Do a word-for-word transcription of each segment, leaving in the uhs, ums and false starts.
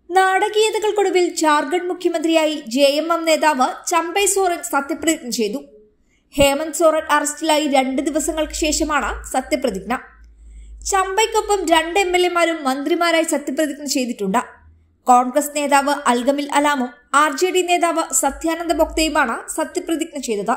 നാടകീയതകൾക്കൊടുവിൽ ജാർഖണ്ഡ് മുഖ്യമന്ത്രിയായി J M M നേതാവ് ചമ്പൈ സോറൻ സത്യപ്രതിജ്ഞ ചെയ്തു. ഹേമന്ത് സോറൻ അറസ്റ്റിലായി രണ്ട് ദിവസങ്ങൾക്ക് ശേഷമാണ് സത്യപ്രതിജ്ഞ. ചമ്പൈക്കൊപ്പം രണ്ട് എം എൽ എമാരും മന്ത്രിമാരായി സത്യപ്രതിജ്ഞ ചെയ്തിട്ടുണ്ട്. കോൺഗ്രസ് നേതാവ് അൽഗമിൽ അലാമും ആർ ജെ ഡി നേതാവ് സത്യാനന്ദ ബൊക്തയുമാണ് സത്യപ്രതിജ്ഞ ചെയ്തത്.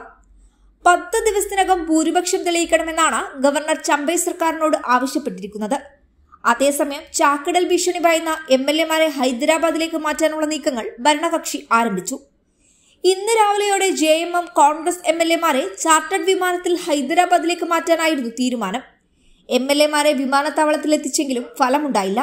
പത്ത് ദിവസത്തിനകം ഭൂരിപക്ഷം തെളിയിക്കണമെന്നാണ് ഗവർണർ ചമ്പൈ സർക്കാരിനോട് ആവശ്യപ്പെട്ടിരിക്കുന്നത്. അതേസമയം ചാക്കടൽ ഭീഷണി ഭയന്ന എം എൽ എമാരെ ഹൈദരാബാദിലേക്ക് മാറ്റാനുള്ള നീക്കങ്ങൾ ഭരണകക്ഷി ആരംഭിച്ചു. ഇന്ന് രാവിലെയോടെ J M M Congress M L എമാരെ ചാർട്ടേഡ് വിമാനത്തിൽ ഹൈദരാബാദിലേക്ക് മാറ്റാനായിരുന്നു തീരുമാനം. എം എൽ എമാരെ വിമാനത്താവളത്തിലെത്തിച്ചെങ്കിലും ഫലമുണ്ടായില്ല.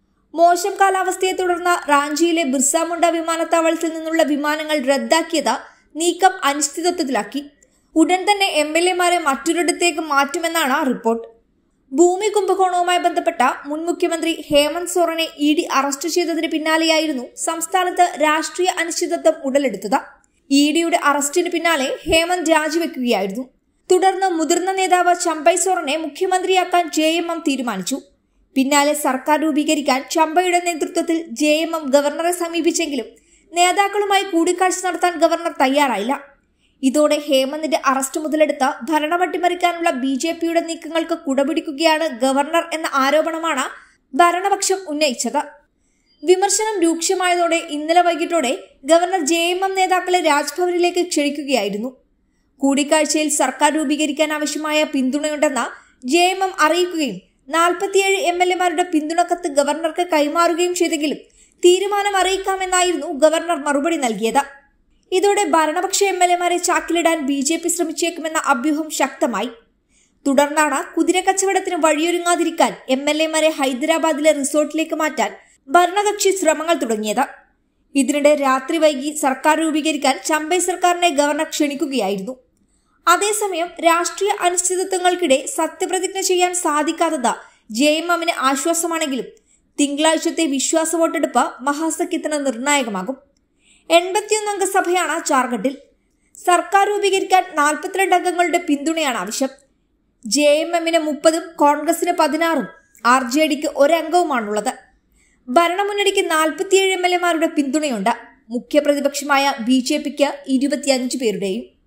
മോശം കാലാവസ്ഥയെ തുടർന്ന് റാഞ്ചിയിലെ ബിർസ മുണ്ട വിമാനത്താവളത്തിൽ നിന്നുള്ള വിമാനങ്ങൾ റദ്ദാക്കിയത് നീക്കം അനിശ്ചിതത്വത്തിലാക്കി. ഉടൻ തന്നെ എം എൽ എമാരെ മറ്റൊരിടത്തേക്ക് മാറ്റുമെന്നാണ് റിപ്പോർട്ട്. ഭൂമി കുംഭകോണവുമായി ബന്ധപ്പെട്ട മുൻ മുഖ്യമന്ത്രി ഹേമന്ത് സോറനെ ഇ ഡി അറസ്റ്റ് ചെയ്തതിന് പിന്നാലെയായിരുന്നു സംസ്ഥാനത്ത് രാഷ്ട്രീയ അനിശ്ചിതത്വം ഉടലെടുത്തത്. ഇ ഡിയുടെ അറസ്റ്റിന് പിന്നാലെ ഹേമന്ത് രാജിവെക്കുകയായിരുന്നു. തുടർന്ന് മുതിർന്ന നേതാവ് ചമ്പൈ സോറനെ മുഖ്യമന്ത്രിയാക്കാൻ ജെ എം എം തീരുമാനിച്ചു. പിന്നാലെ സർക്കാർ രൂപീകരിക്കാൻ ചമ്പയുടെ നേതൃത്വത്തിൽ ജെ എം എം ഗവർണറെ സമീപിച്ചെങ്കിലും നേതാക്കളുമായി കൂടിക്കാഴ്ച നടത്താൻ ഗവർണർ തയ്യാറായില്ല. ഇതോടെ ഹേമന്തിന്റെ അറസ്റ്റ് മുതലെടുത്ത് ഭരണം അട്ടിമറിക്കാനുള്ള ബി ജെ പിയുടെ നീക്കങ്ങൾക്ക് കുടപിടിക്കുകയാണ് ഗവർണർ എന്ന ആരോപണമാണ് ഭരണപക്ഷം ഉന്നയിച്ചത്. വിമർശനം രൂക്ഷമായതോടെ ഇന്നലെ വൈകിട്ടോടെ ഗവർണർ ജെ എം എം നേതാക്കളെ രാജ്ഭവനിലേക്ക് ക്ഷണിക്കുകയായിരുന്നു. കൂടിക്കാഴ്ചയിൽ സർക്കാർ രൂപീകരിക്കാൻ ആവശ്യമായ പിന്തുണയുണ്ടെന്ന് ജെ എം എം അറിയിക്കുകയും നാൽപ്പത്തിയേഴ് എം എൽ എമാരുടെ പിന്തുണക്കത്ത് ഗവർണർക്ക് കൈമാറുകയും ചെയ്തെങ്കിലും തീരുമാനം അറിയിക്കാമെന്നായിരുന്നു ഗവർണർ മറുപടി നൽകിയത്. ഇതോടെ ഭരണപക്ഷ എം എൽ എമാരെ ചാക്കിലിടാൻ ബി ജെ പി ശ്രമിച്ചേക്കുമെന്ന അഭ്യൂഹം ശക്തമായി. തുടർന്നാണ് കുതിരക്കച്ചവടത്തിന് വഴിയൊരുങ്ങാതിരിക്കാൻ എം എൽ എമാരെ ഹൈദരാബാദിലെ റിസോർട്ടിലേക്ക് മാറ്റാൻ ഭരണകക്ഷി ശ്രമങ്ങൾ തുടങ്ങിയത്. ഇതിനിടെ രാത്രി വൈകി സർക്കാർ രൂപീകരിക്കാൻ ചമ്പൈ സർക്കാരിനെ ഗവർണർ ക്ഷണിക്കുകയായിരുന്നു. അതേസമയം രാഷ്ട്രീയ അനിശ്ചിതത്വങ്ങൾക്കിടെ സത്യപ്രതിജ്ഞ ചെയ്യാൻ സാധിക്കാത്തത് ജെ എം എമ്മിന് ആശ്വാസമാണെങ്കിലും തിങ്കളാഴ്ചത്തെ വിശ്വാസ വോട്ടെടുപ്പ് മഹാസഖ്യത്തിന് നിർണായകമാകും. എൺപത്തിയൊന്ന് അംഗ സഭയാണ് ജാർഖണ്ഡിൽ. സർക്കാർ രൂപീകരിക്കാൻ നാൽപ്പത്തിരണ്ട് അംഗങ്ങളുടെ പിന്തുണയാണ് ആവശ്യം. ജെ എം എമ്മിന് മുപ്പതും കോൺഗ്രസിന് പതിനാറും ആർ ജെ ഡിക്ക് ഒരംഗവുമാണുള്ളത്. ഭരണമുന്നണിക്ക് നാൽപ്പത്തിയേഴ് എം എൽ എമാരുടെ പിന്തുണയുണ്ട്. മുഖ്യ പ്രതിപക്ഷമായ ബി ജെ പിക്ക് ഇരുപത്തിയഞ്ച് പേരുടെയും.